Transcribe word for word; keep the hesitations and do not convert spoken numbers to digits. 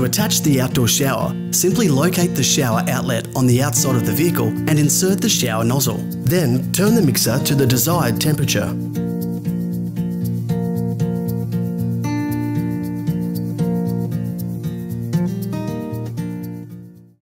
To attach the outdoor shower, simply locate the shower outlet on the outside of the vehicle and insert the shower nozzle. Then turn the mixer to the desired temperature.